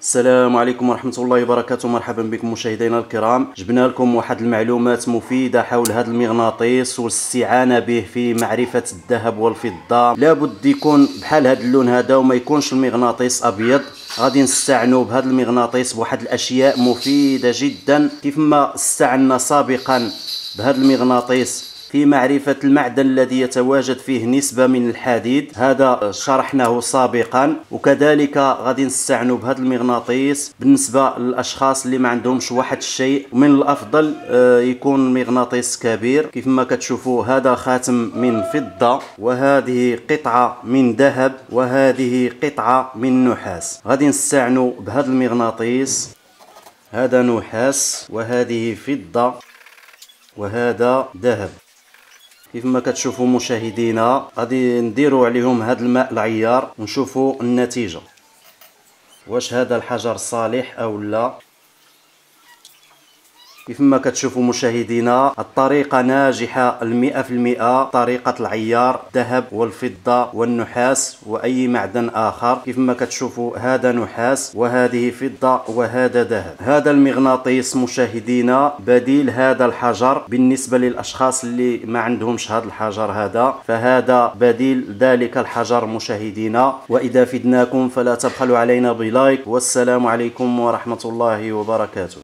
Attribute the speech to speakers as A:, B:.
A: السلام عليكم ورحمة الله وبركاته. مرحبا بكم مشاهدينا الكرام. جبنا لكم واحد المعلومات مفيدة حول هذا المغناطيس والاستعانة به في معرفة الذهب والفضة. لابد يكون بحال هذا اللون هذا وما يكونش المغناطيس أبيض. غادي نستعنوا بهذا المغناطيس بواحد الأشياء مفيدة جدا، كيف ما استعنا سابقا بهذا المغناطيس في معرفة المعدن الذي يتواجد فيه نسبة من الحديد، هذا شرحناه سابقا. وكذلك غادي نستعنوا بهذا المغناطيس بالنسبة للأشخاص اللي ما عندهمش واحد الشيء. من الأفضل يكون مغناطيس كبير. كيف ما كتشوفوا هذا خاتم من فضة، وهذه قطعة من ذهب، وهذه قطعة من نحاس. غادي نستعنوا بهذا المغناطيس. هذا نحاس وهذه فضة وهذا ذهب. كيف ما كتشوفوا مشاهدينا، غادي نديروا عليهم هذا الماء العيار ونشوفوا النتيجة، واش هذا الحجر صالح او لا. كيف ما كتشوفوا مشاهدينا، الطريقة ناجحة 100%، طريقة العيار الذهب والفضة والنحاس وأي معدن آخر. كيف ما كتشوفوا هذا نحاس وهذه فضة وهذا ذهب. هذا المغناطيس مشاهدينا بديل هذا الحجر بالنسبة للأشخاص اللي ما عندهمش هذا الحجر هذا، فهذا بديل ذلك الحجر مشاهدينا. وإذا فدناكم فلا تبخلوا علينا بلايك، والسلام عليكم ورحمة الله وبركاته.